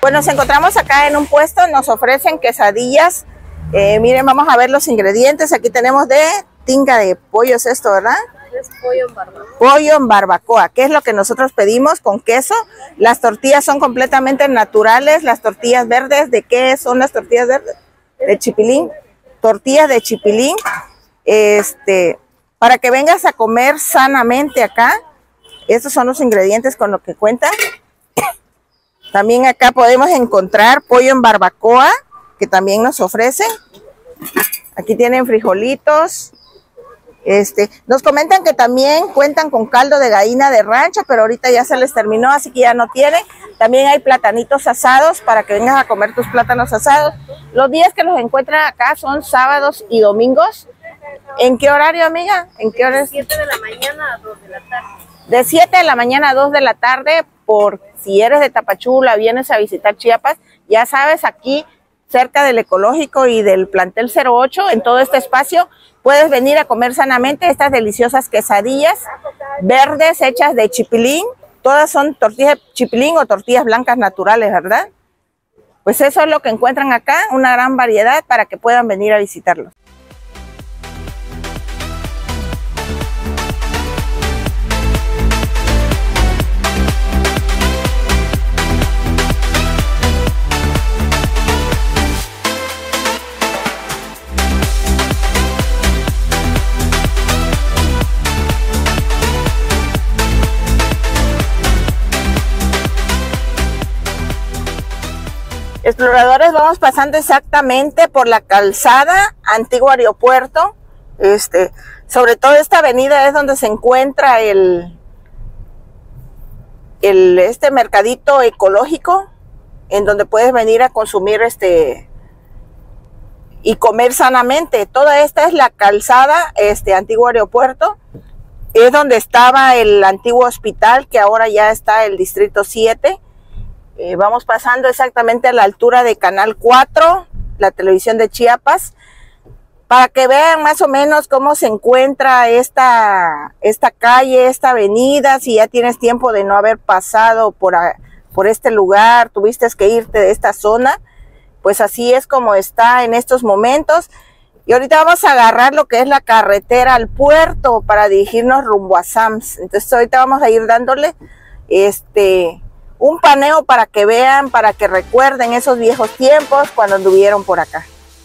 Pues nos encontramos acá en un puesto, nos ofrecen quesadillas. Miren, vamos a ver los ingredientes. Aquí tenemos de tinga de pollo, es esto, ¿verdad? Es pollo en barbacoa. Pollo en barbacoa, que es lo que nosotros pedimos con queso. Las tortillas son completamente naturales, las tortillas verdes. ¿De qué son las tortillas verdes? De chipilín. Tortillas de chipilín. Para que vengas a comer sanamente acá. Estos son los ingredientes con los que cuentan. También acá podemos encontrar pollo en barbacoa, que también nos ofrecen. Aquí tienen frijolitos. Nos comentan que también cuentan con caldo de gallina de rancho, pero ahorita ya se les terminó, así que ya no tienen. También hay platanitos asados para que vengas a comer tus plátanos asados. Los días que los encuentran acá son sábados y domingos. ¿En qué horario, amiga? ¿En qué hora? De 7 de la mañana a 2 de la tarde. De 7 de la mañana a 2 de la tarde, por si eres de Tapachula, vienes a visitar Chiapas, ya sabes, aquí cerca del Ecológico y del Plantel 08, en todo este espacio, puedes venir a comer sanamente estas deliciosas quesadillas verdes hechas de chipilín. Todas son tortillas de chipilín o tortillas blancas naturales, ¿verdad? Pues eso es lo que encuentran acá, una gran variedad para que puedan venir a visitarlos. Exploradores, vamos pasando exactamente por la calzada Antiguo Aeropuerto. Sobre todo esta avenida es donde se encuentra el mercadito ecológico, en donde puedes venir a consumir y comer sanamente. Toda esta es la calzada Antiguo Aeropuerto. Es donde estaba el antiguo hospital, que ahora ya está el Distrito 7. Vamos pasando exactamente a la altura de Canal 4, la televisión de Chiapas, para que vean más o menos cómo se encuentra esta calle, esta avenida. Si ya tienes tiempo de no haber pasado por este lugar, tuviste que irte de esta zona, pues así es como está en estos momentos. Y ahorita vamos a agarrar lo que es la carretera al puerto para dirigirnos rumbo a Sams. Entonces ahorita vamos a ir dándole un paneo para que vean, para que recuerden esos viejos tiempos cuando anduvieron por acá.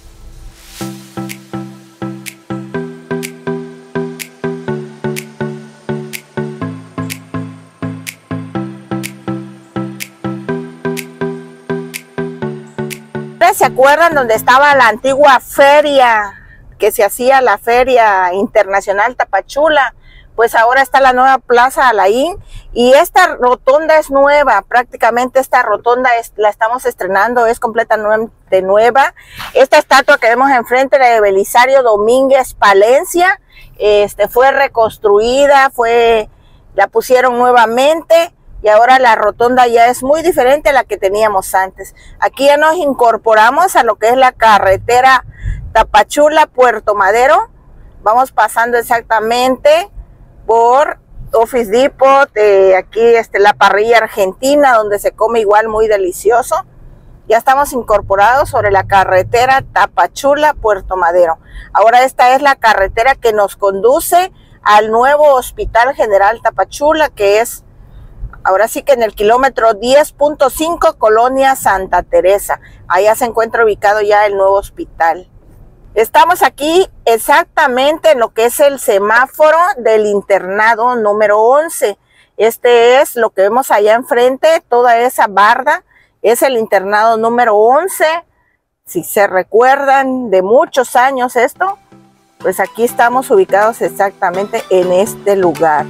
¿Se acuerdan donde estaba la antigua feria, que se hacía la Feria Internacional Tapachula? Pues ahora está la nueva Plaza Alain y esta rotonda es nueva. Prácticamente esta rotonda la estamos estrenando, es completamente nueva. Esta estatua que vemos enfrente de Belisario Domínguez Palencia, fue reconstruida, la pusieron nuevamente y ahora la rotonda ya es muy diferente a la que teníamos antes. Aquí ya nos incorporamos a lo que es la carretera Tapachula-Puerto Madero. Vamos pasando exactamente por Office Depot, aquí la parrilla argentina, donde se come igual muy delicioso. Ya estamos incorporados sobre la carretera Tapachula-Puerto Madero. Ahora esta es la carretera que nos conduce al nuevo Hospital General Tapachula, que es ahora sí que en el kilómetro 10.5, Colonia Santa Teresa. Allá se encuentra ubicado ya el nuevo hospital. Estamos aquí exactamente en lo que es el semáforo del internado número 11. Este es lo que vemos allá enfrente, toda esa barda, es el internado número 11. Si se recuerdan de muchos años esto, pues aquí estamos ubicados exactamente en este lugar.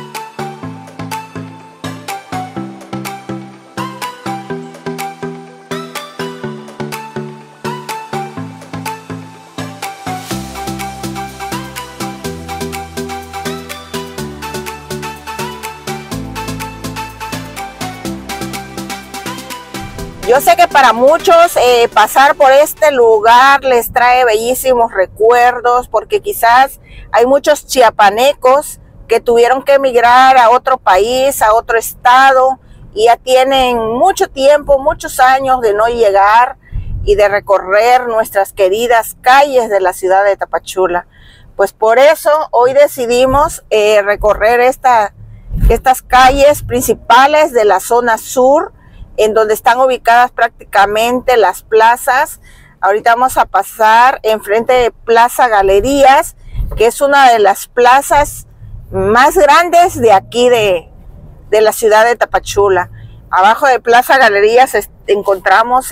Yo sé que para muchos pasar por este lugar les trae bellísimos recuerdos, porque quizás hay muchos chiapanecos que tuvieron que emigrar a otro país, a otro estado, y ya tienen mucho tiempo, muchos años de no llegar y de recorrer nuestras queridas calles de la ciudad de Tapachula. Pues por eso hoy decidimos recorrer estas calles principales de la zona sur, en donde están ubicadas prácticamente las plazas. Ahorita vamos a pasar enfrente de Plaza Galerías, que es una de las plazas más grandes de aquí de la ciudad de Tapachula. Abajo de Plaza Galerías encontramos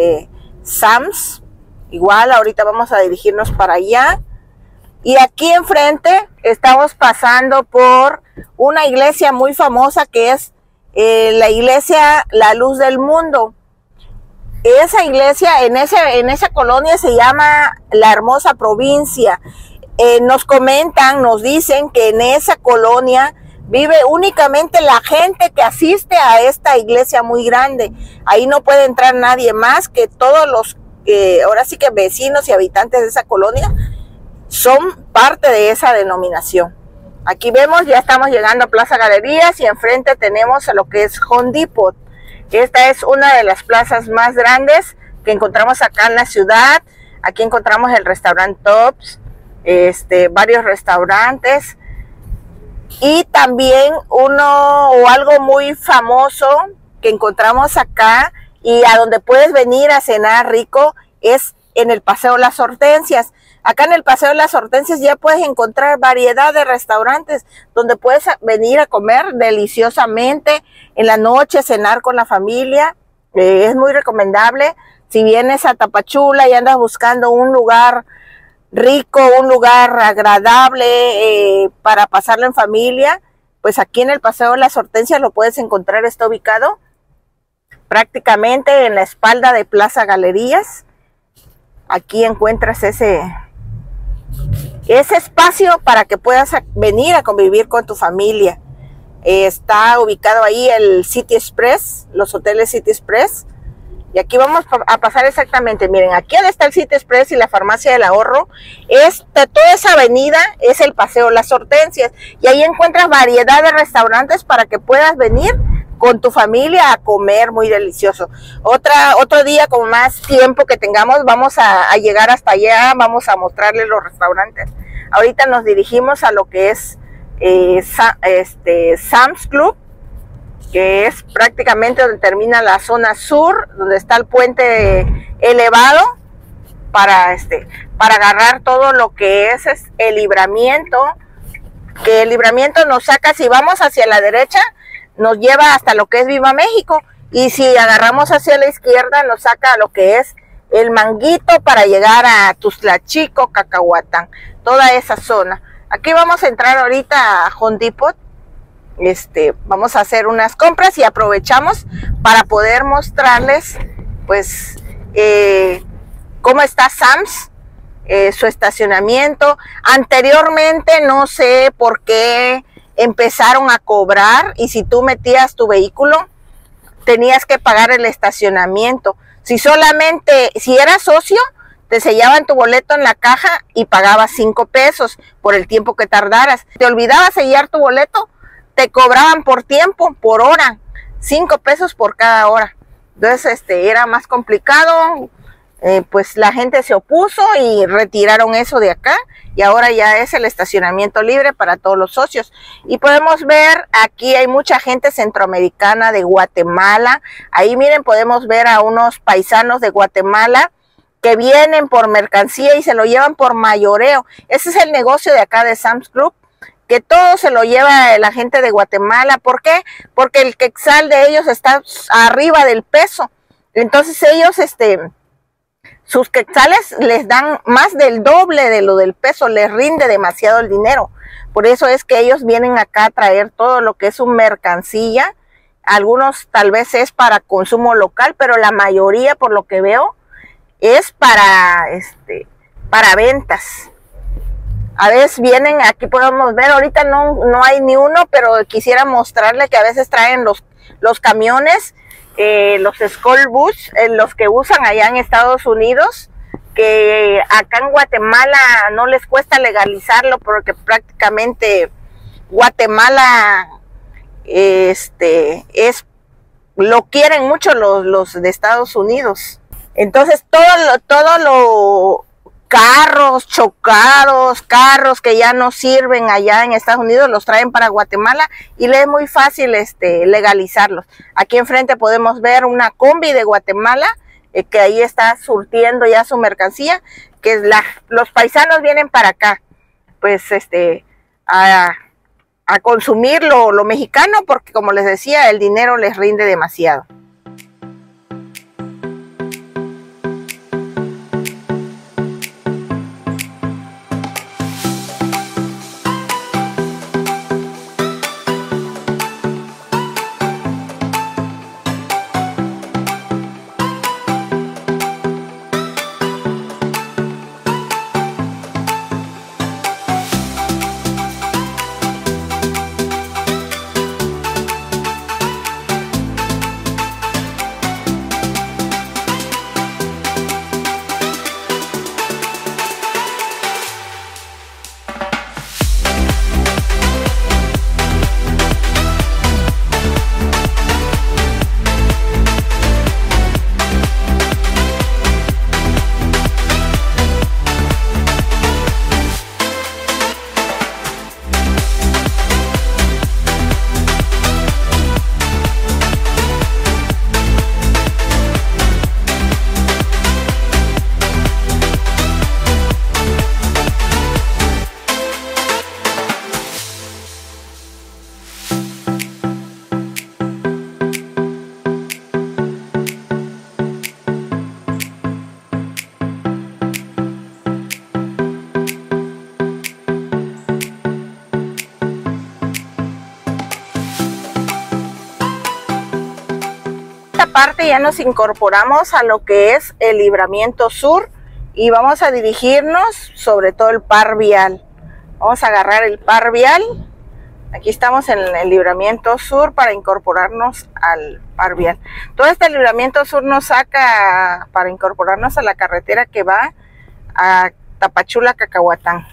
Sam's. Igual ahorita vamos a dirigirnos para allá. Y aquí enfrente estamos pasando por una iglesia muy famosa que es la iglesia La Luz del Mundo. Esa iglesia en esa colonia se llama La Hermosa Provincia. Nos comentan, nos dicen que en esa colonia vive únicamente la gente que asiste a esta iglesia muy grande. Ahí no puede entrar nadie más, que todos los, ahora sí que vecinos y habitantes de esa colonia son parte de esa denominación. Aquí vemos, ya estamos llegando a Plaza Galerías y enfrente tenemos a lo que es Home Depot. Esta es una de las plazas más grandes que encontramos acá en la ciudad. Aquí encontramos el restaurante Tops, varios restaurantes y también algo muy famoso que encontramos acá y a donde puedes venir a cenar rico es en el Paseo Las Hortensias. Acá en el Paseo de las Hortensias ya puedes encontrar variedad de restaurantes donde puedes venir a comer deliciosamente, en la noche cenar con la familia. Es muy recomendable. Si vienes a Tapachula y andas buscando un lugar rico, un lugar agradable para pasarlo en familia, pues aquí en el Paseo de las Hortensias lo puedes encontrar. Está ubicado prácticamente en la espalda de Plaza Galerías. Aquí encuentras ese espacio para que puedas venir a convivir con tu familia. Está ubicado ahí el City Express, los hoteles City Express. Y aquí vamos a pasar exactamente, miren, aquí donde está el City Express y la Farmacia del Ahorro, toda esa avenida es el Paseo Las Hortensias. Y ahí encuentras variedad de restaurantes para que puedas venir con tu familia a comer muy delicioso. Otro día con más tiempo que tengamos vamos a llegar hasta allá, vamos a mostrarles los restaurantes. Ahorita nos dirigimos a lo que es Sam's Club, que es prácticamente donde termina la zona sur, donde está el puente elevado para agarrar todo lo que es el Libramiento, que el Libramiento nos saca, si vamos hacia la derecha, nos lleva hasta lo que es Viva México, y si agarramos hacia la izquierda nos saca a lo que es el Manguito para llegar a Tuzlachico, Cacahuatán, toda esa zona. Aquí vamos a entrar ahorita a Home Depot. Vamos a hacer unas compras y aprovechamos para poder mostrarles pues cómo está Sam's, su estacionamiento. Anteriormente no sé por qué empezaron a cobrar, y si tú metías tu vehículo tenías que pagar el estacionamiento. Si eras socio, te sellaban tu boleto en la caja y pagabas 5 pesos por el tiempo que tardaras. Te olvidabas sellar tu boleto, te cobraban por tiempo, por hora, 5 pesos por cada hora. Entonces era más complicado, pues la gente se opuso y retiraron eso de acá, y ahora ya es el estacionamiento libre para todos los socios. Y podemos ver, aquí hay mucha gente centroamericana, de Guatemala. Ahí miren, podemos ver a unos paisanos de Guatemala que vienen por mercancía y se lo llevan por mayoreo. Ese es el negocio de acá de Sam's Club, que todo se lo lleva la gente de Guatemala. ¿Por qué? Porque el quetzal de ellos está arriba del peso. Entonces ellos, sus quetzales les dan más del doble de lo del peso, les rinde demasiado el dinero. Por eso es que ellos vienen acá a traer todo lo que es su mercancía. Algunos tal vez es para consumo local, pero la mayoría, por lo que veo, es para ventas. A veces vienen, aquí podemos ver, ahorita no hay ni uno, pero quisiera mostrarle que a veces traen los camiones, los school bus, los que usan allá en Estados Unidos, que acá en Guatemala no les cuesta legalizarlo, porque prácticamente Guatemala es lo quieren mucho los de Estados Unidos. Entonces todo lo carros chocados, carros que ya no sirven allá en Estados Unidos, los traen para Guatemala y le es muy fácil legalizarlos. Aquí enfrente podemos ver una combi de Guatemala que ahí está surtiendo ya su mercancía, que los paisanos vienen para acá, pues a consumir lo mexicano, porque como les decía, el dinero les rinde demasiado. Parte ya nos incorporamos a lo que es el Libramiento Sur y vamos a dirigirnos sobre todo el par vial. Vamos a agarrar el par vial. Aquí estamos en el Libramiento Sur para incorporarnos al par vial. Todo este Libramiento Sur nos saca para incorporarnos a la carretera que va a Tapachula, Cacahuatán.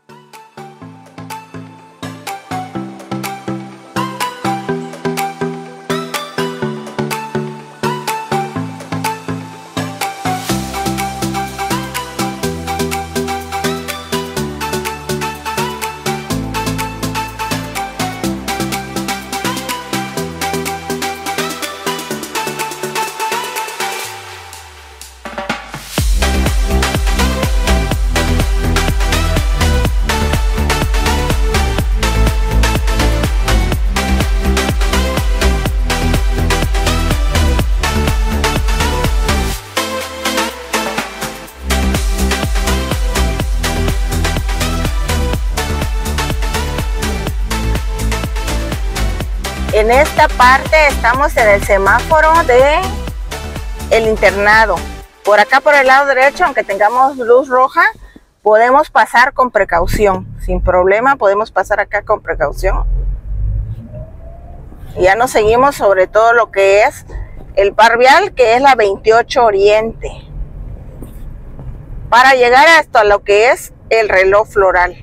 En esta parte estamos en el semáforo de el internado. Por acá por el lado derecho, aunque tengamos luz roja, podemos pasar con precaución. Sin problema podemos pasar acá con precaución. Ya nos seguimos sobre todo lo que es el par vial, que es la 28 Oriente, para llegar hasta lo que es el reloj floral.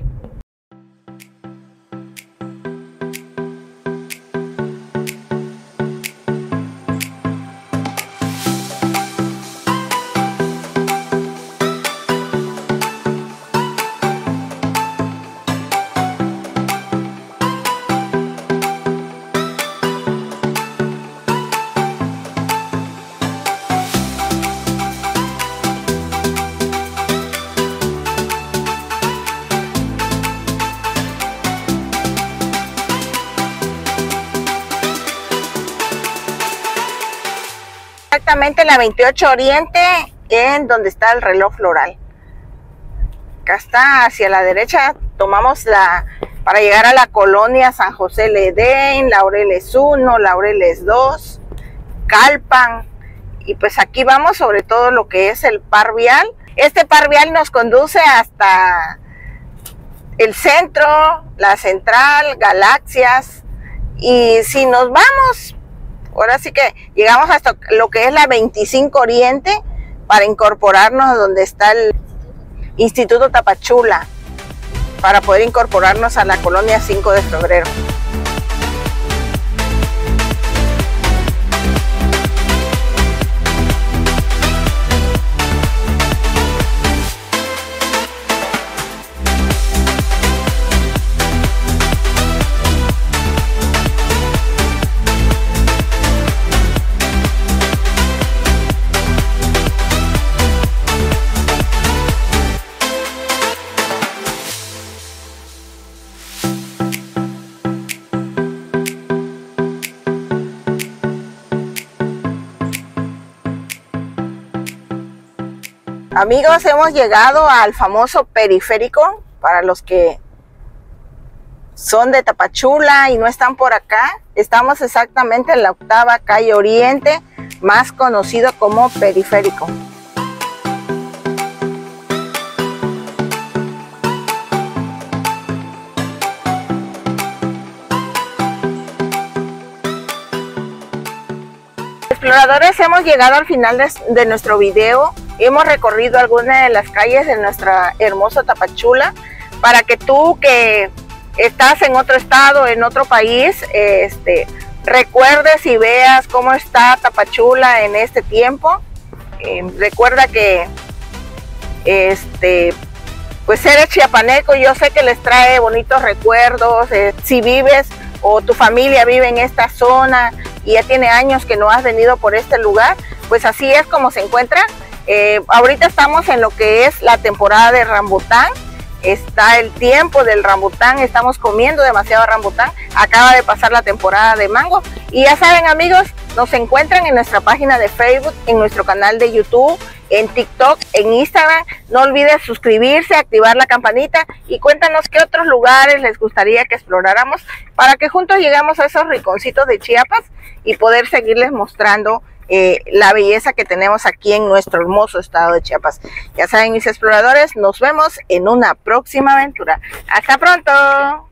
Exactamente la 28 Oriente, en donde está el reloj floral. Acá está, hacia la derecha, tomamos para llegar a la colonia San José Ledén, Laureles 1, Laureles 2, Calpan. Y pues aquí vamos sobre todo lo que es el par vial. Este par vial nos conduce hasta el centro, la central, Galaxias. Y si nos vamos, ahora sí que llegamos hasta lo que es la 25 Oriente para incorporarnos a donde está el Instituto Tapachula, para poder incorporarnos a la colonia 5 de febrero. Amigos, hemos llegado al famoso periférico. Para los que son de Tapachula y no están por acá, estamos exactamente en la 8ª calle Oriente, más conocido como Periférico. Exploradores, hemos llegado al final de nuestro video. Hemos recorrido algunas de las calles de nuestra hermosa Tapachula para que tú que estás en otro estado, en otro país, recuerdes y veas cómo está Tapachula en este tiempo. Recuerda que pues eres chiapaneco, yo sé que les trae bonitos recuerdos. Si vives o tu familia vive en esta zona y ya tiene años que no has venido por este lugar, pues así es como se encuentra. Ahorita estamos en lo que es la temporada de rambután. Está el tiempo del rambután, estamos comiendo demasiado rambután. Acaba de pasar la temporada de mango. Y ya saben, amigos, nos encuentran en nuestra página de Facebook, en nuestro canal de YouTube, en TikTok, en Instagram. No olvides suscribirse, activar la campanita y cuéntanos qué otros lugares les gustaría que exploráramos para que juntos lleguemos a esos rinconcitos de Chiapas y poder seguirles mostrando la belleza que tenemos aquí en nuestro hermoso estado de Chiapas. Ya saben, mis exploradores, nos vemos en una próxima aventura. ¡Hasta pronto!